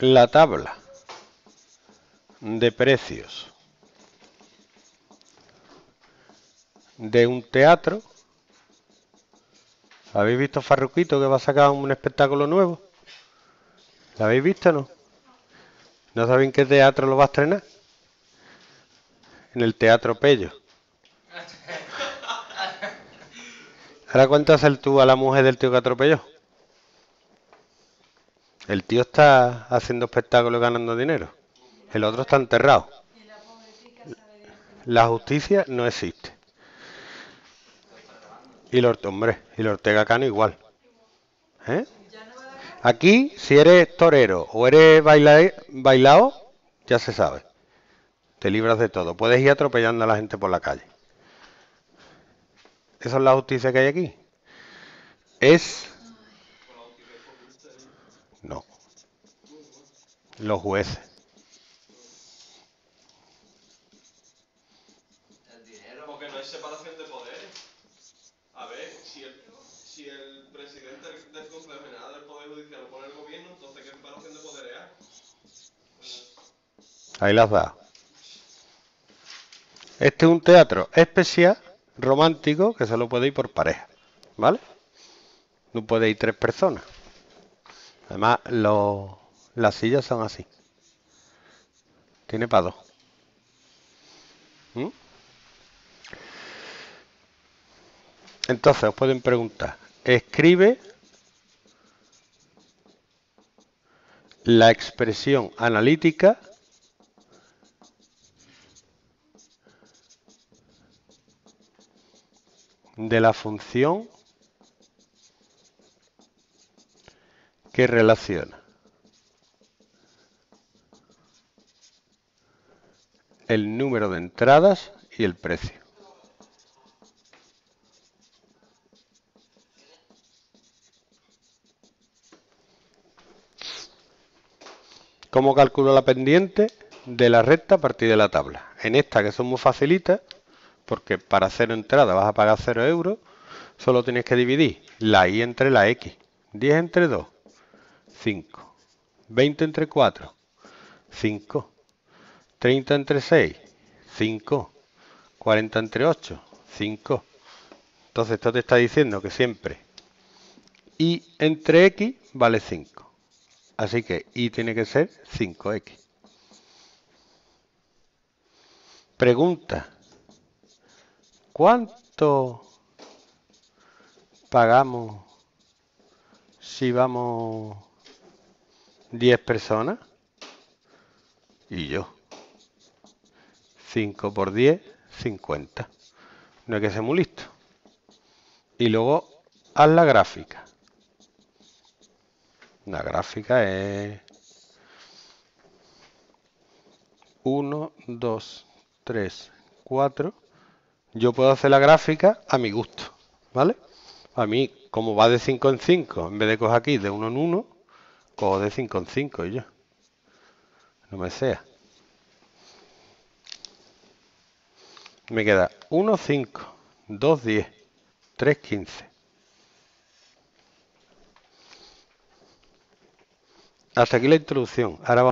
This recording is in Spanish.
la tabla de precios de un teatro. ¿Habéis visto Farruquito que va a sacar un espectáculo nuevo? ¿Lo habéis visto o no? ¿No sabéis qué teatro lo va a estrenar? En el Teatro Pello. ¿Ahora cuánto haces tú a la mujer del tío que atropelló? El tío está haciendo espectáculos y ganando dinero. El otro está enterrado. La justicia no existe. Y el Ortega Cano igual. ¿Eh? Aquí, si eres torero o eres bailao, ya se sabe. Te libras de todo. Puedes ir atropellando a la gente por la calle. ¿Esa es la justicia que hay aquí? No. Los jueces. Porque no hay separación de poderes. A ver, si el presidente del Consejo General del Poder Judicial lo pone el gobierno, entonces ¿qué separación de poderes hay? Ahí las da. Este es un teatro especial, romántico, que solo puede ir por pareja. ¿Vale? No puede ir 3 personas. Además, las sillas son así. Tiene para 2. ¿Mm? Entonces, os pueden preguntar. Escribe la expresión analítica de la función que relaciona el número de entradas y el precio. ¿Cómo calculo la pendiente de la recta a partir de la tabla? En esta, que son muy facilitas, porque para 0 entradas vas a pagar 0 euros, solo tienes que dividir la y entre la x. 10 entre 2, 5. 20 entre 4, 5. 30 entre 6, 5. 40 entre 8, 5. Entonces esto te está diciendo que siempre y entre x vale 5. Así que y tiene que ser 5x. Pregunta. ¿Cuánto pagamos si vamos 10 personas? Y yo. 5 por 10, 50. No hay que ser muy listo. Y luego haz la gráfica. La gráfica es 1, 2, 3, 4. Yo puedo hacer la gráfica a mi gusto, ¿vale? A mí, como va de 5 en 5, en vez de coger aquí de 1 en 1, cojo de 5 en 5 y yo. No me sea. Me queda 1, 5, 2, 10, 3, 15. Hasta aquí la introducción. Ahora vamos